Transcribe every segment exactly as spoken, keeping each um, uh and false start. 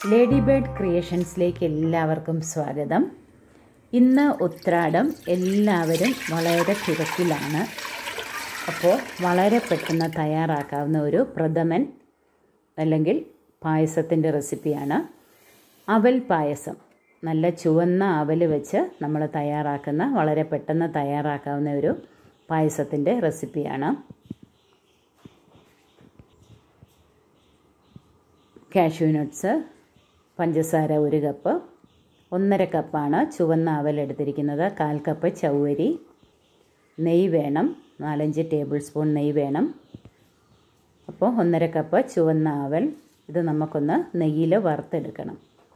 Lady bird ക്രിയേഷൻസിലേക്ക് എല്ലാവർക്കും സ്വാഗതം. ഇന്ന് ഉത്രാടം, എല്ലാവരും വളരെ തിരക്കിലാണ്. അപ്പോൾ വളരെ പെട്ടെന്ന് തയ്യാറാക്കാവുന്ന ഒരു പ്രഥമൻ അല്ലെങ്കിൽ പായസത്തിൻ്റെ റെസിപ്പിയാണ് അവൽ പായസം. നല്ല ചുവന്ന അവൽ വെച്ച് നമ്മൾ തയ്യാറാക്കുന്ന വളരെ പെട്ടെന്ന് തയ്യാറാക്കാവുന്ന ഒരു പായസത്തിൻ്റെ റെസിപ്പിയാണ്. കാഷ്യൂ നട്ട്സ്, പഞ്ചസാര ഒരു കപ്പ്, ഒന്നര കപ്പാണ് ചുവന്ന അവൽ എടുത്തിരിക്കുന്നത്, കാൽ കപ്പ് ചൗവരി, നെയ്യ് വേണം, നാലഞ്ച് ടേബിൾ സ്പൂൺ നെയ്യ് വേണം. അപ്പോൾ ഒന്നര കപ്പ് ചുവന്ന അവൽ, ഇത് നമുക്കൊന്ന് നെയ്യിൽ വറുത്തെടുക്കണം.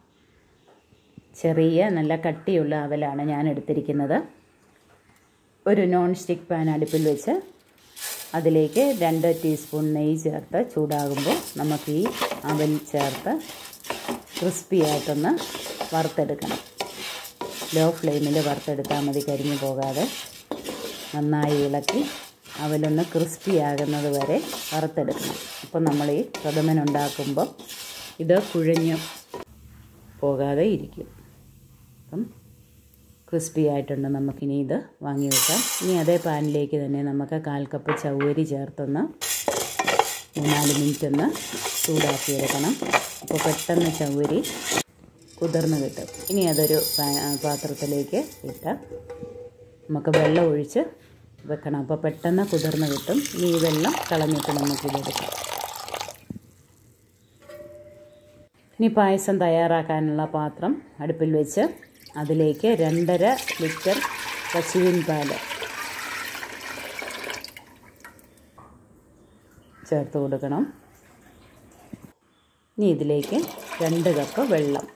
ചെറിയ നല്ല കട്ടിയുള്ള അവലാണ് ഞാൻ എടുത്തിരിക്കുന്നത്. ഒരു നോൺ സ്റ്റിക്ക് പാൻ അടുപ്പിൽ വെച്ച് അതിലേക്ക് രണ്ട് ടീസ്പൂൺ നെയ്യ് ചേർത്ത് ചൂടാകുമ്പോൾ നമുക്ക് ഈ അവൽ ചേർത്ത് ക്രിസ്പി ആയിട്ടൊന്ന് വറുത്തെടുക്കണം. ലോ ഫ്ലെയിമിൽ വറുത്തെടുത്താൽ മതി, കരിഞ്ഞു പോകാതെ. നന്നായി ഇളക്കി അവലൊന്ന് ക്രിസ്പി ആകുന്നത് വരെ വറുത്തെടുക്കണം. അപ്പോൾ നമ്മൾ ഈ പ്രഥമൻ ഉണ്ടാക്കുമ്പോൾ ഇത് കുഴഞ്ഞു പോകാതെ ഇരിക്കും. അപ്പം ക്രിസ്പി ആയിട്ടുണ്ട്. നമുക്കിനി ഇത് വാങ്ങി വെക്കാം. ഇനി അതേ പാനിലേക്ക് തന്നെ നമുക്ക് കാൽ കപ്പ് ചൗവരി ചേർത്തൊന്ന് മൂന്നാല് മിനിറ്റ് ഒന്ന് ചൂടാക്കിയെടുക്കണം. അപ്പോൾ പെട്ടെന്ന് ചൗവരി കുതിർന്ന് കിട്ടും. ഇനി അതൊരു പാത്രത്തിലേക്ക് ഇട്ട് നമുക്ക് വെള്ളം ഒഴിച്ച് വെക്കണം. അപ്പോൾ പെട്ടെന്ന് കുതിർന്ന് കിട്ടും. ഇനി ഈ വെള്ളം കളഞ്ഞിട്ട് നമുക്കിതെടുക്കാം. ഇനി പായസം തയ്യാറാക്കാനുള്ള പാത്രം അടുപ്പിൽ വെച്ച് അതിലേക്ക് രണ്ടര ലിറ്റർ പശുവിൻ പാല് ചേർത്ത് കൊടുക്കണം. ഇനി ഇതിലേക്ക് രണ്ട് കപ്പ് വെള്ളം.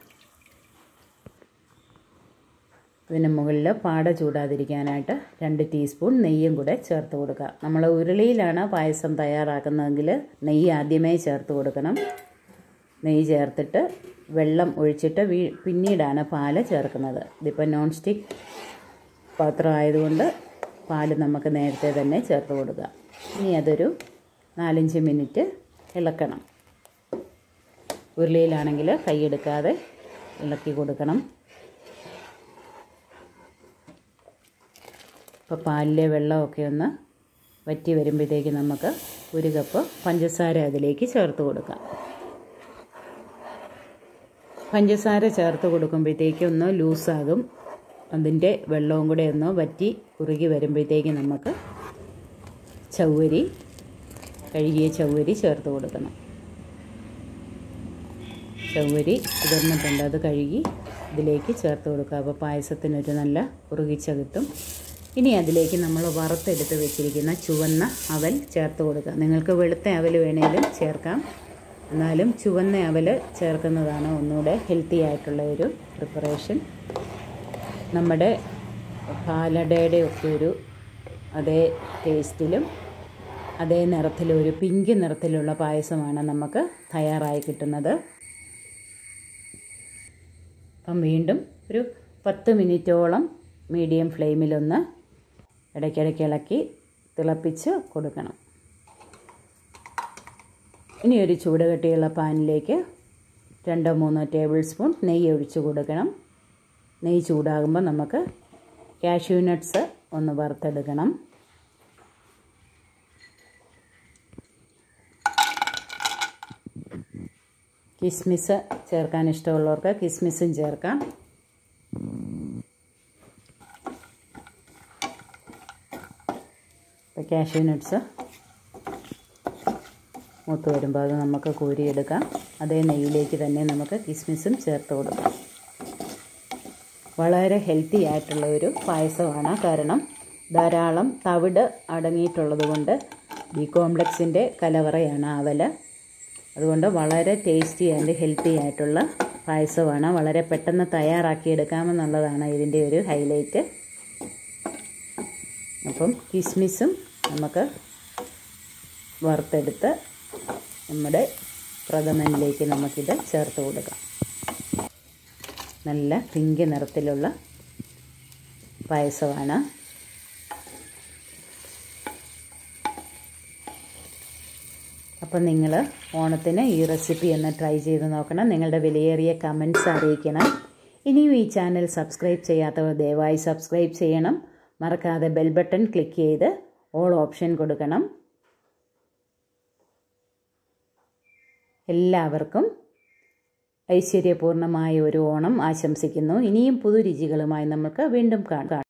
ഇതിന് മുകളിൽ പാട ചൂടാതിരിക്കാനായിട്ട് രണ്ട് ടീസ്പൂൺ നെയ്യും കൂടെ ചേർത്ത് കൊടുക്കുക. നമ്മൾ ഉരുളിയിലാണ് പായസം തയ്യാറാക്കുന്നതെങ്കിൽ നെയ്യ് ആദ്യമേ ചേർത്ത് കൊടുക്കണം. നെയ്യ് ചേർത്തിട്ട് വെള്ളം ഒഴിച്ചിട്ട് വീ പിന്നീടാണ് പാല് ചേർക്കുന്നത്. ഇതിപ്പോൾ നോൺ സ്റ്റിക്ക് പാത്രം ആയതുകൊണ്ട് പാല് നമുക്ക് നേരത്തെ തന്നെ ചേർത്ത് കൊടുക്കുക. ഇനി അതൊരു നാലഞ്ച് മിനിറ്റ് ഇളക്കണം. ഉരുളിയിലാണെങ്കിൽ കൈയെടുക്കാതെ ഇളക്കി കൊടുക്കണം. ഇപ്പോൾ പാലിലെ വെള്ളമൊക്കെ ഒന്ന് വറ്റി വരുമ്പോഴത്തേക്ക് നമുക്ക് ഒരു കപ്പ് പഞ്ചസാര അതിലേക്ക് ചേർത്ത് കൊടുക്കാം. പഞ്ചസാര ചേർത്ത് കൊടുക്കുമ്പോഴത്തേക്ക് ഒന്ന് ലൂസാകും. അതിൻ്റെ വെള്ളവും കൂടെ ഒന്ന് വറ്റി കുറുകി വരുമ്പോഴത്തേക്ക് നമുക്ക് ചൗവരി, കഴുകിയ ചൗവരി ചേർത്ത് കൊടുക്കണം. ചൗവരി കുതിർന്നിട്ടുണ്ട്, അത് കഴുകി ഇതിലേക്ക് ചേർത്ത് കൊടുക്കുക. അപ്പോൾ പായസത്തിനൊരു നല്ല കുറുകിച്ച കിട്ടും. ഇനി അതിലേക്ക് നമ്മൾ വറുത്തെടുത്ത് വെച്ചിരിക്കുന്ന ചുവന്ന അവൽ ചേർത്ത് കൊടുക്കുക. നിങ്ങൾക്ക് വെളുത്ത അവൽ വേണമെങ്കിലും ചേർക്കാം, എന്നാലും ചുവന്ന അവൽ ചേർക്കുന്നതാണ് ഒന്നുകൂടെ ഹെൽത്തി ആയിട്ടുള്ള ഒരു പ്രിപ്പറേഷൻ. നമ്മുടെ പാലടയുടെ ഒക്കെ ഒരു അതേ ടേസ്റ്റിലും അതേ നിറത്തിലും ഒരു പിങ്ക് നിറത്തിലുള്ള പായസമാണ് നമുക്ക് തയ്യാറായി കിട്ടുന്നത്. അപ്പം വീണ്ടും ഒരു പത്ത് മിനിറ്റോളം മീഡിയം ഫ്ലെയിമിലൊന്ന് ഇടയ്ക്കിടയ്ക്ക് ഇളക്കി തിളപ്പിച്ച് കൊടുക്കണം. ഇനി ഒരു ചൂട് കട്ടിയുള്ള പാനിലേക്ക് രണ്ടോ മൂന്നോ ടേബിൾ സ്പൂൺ നെയ്യ് ഒഴിച്ച് കൊടുക്കണം. നെയ്യ് ചൂടാകുമ്പോൾ നമുക്ക് കാഷ്യൂ നട്ട്സ് ഒന്ന് വറുത്തെടുക്കണം. കിസ്മിസ് ചേർക്കാൻ ഇഷ്ടമുള്ളവർക്ക് കിസ്മിസും ചേർക്കാം. ഇപ്പോൾ കാഷ്യൂ നട്ട്സ് മൂത്ത് വരുമ്പോൾ അത് നമുക്ക് കോരിയെടുക്കാം. അതേ നെയ്യിലേക്ക് തന്നെ നമുക്ക് കിസ്മിസും ചേർത്ത് കൊടുക്കാം. വളരെ ഹെൽത്തി ആയിട്ടുള്ള ഒരു പായസമാണ്. കാരണം ധാരാളം തവിട് അടങ്ങിയിട്ടുള്ളത് കൊണ്ട് ബി കോംപ്ലക്സിൻ്റെ കലവറയാണ് അവൽ. അതുകൊണ്ട് വളരെ ടേസ്റ്റി ആൻഡ് ഹെൽത്തി ആയിട്ടുള്ള പായസമാണ്. വളരെ പെട്ടെന്ന് തയ്യാറാക്കിയെടുക്കാമെന്നുള്ളതാണ് ഇതിൻ്റെ ഒരു ഹൈലൈറ്റ്. അപ്പം കിസ്മിസും നമുക്ക് വറുത്തെടുത്ത് നമ്മുടെ പ്രഥമനിലേക്ക് നമുക്കിത് ചേർത്ത് കൊടുക്കാം. നല്ല പിങ്ക് നിറത്തിലുള്ള പായസമാണ്. അപ്പം നിങ്ങൾ ഓണത്തിന് ഈ റെസിപ്പി ഒന്ന് ട്രൈ ചെയ്ത് നോക്കണം. നിങ്ങളുടെ വിലയേറിയ കമൻറ്റ്സ് അറിയിക്കണം. ഇനിയും ഈ ചാനൽ സബ്സ്ക്രൈബ് ചെയ്യാത്തവർ ദയവായി സബ്സ്ക്രൈബ് ചെയ്യണം. മറക്കാതെ ബെൽ ബട്ടൺ ക്ലിക്ക് ചെയ്ത് ഓൾ ഓപ്ഷൻ കൊടുക്കണം. എല്ലാവർക്കും ഐശ്വര്യപൂർണമായ ഒരു ഓണം ആശംസിക്കുന്നു. ഇനിയും പുതുരുചികളുമായി നമുക്ക് വീണ്ടും കാണാം.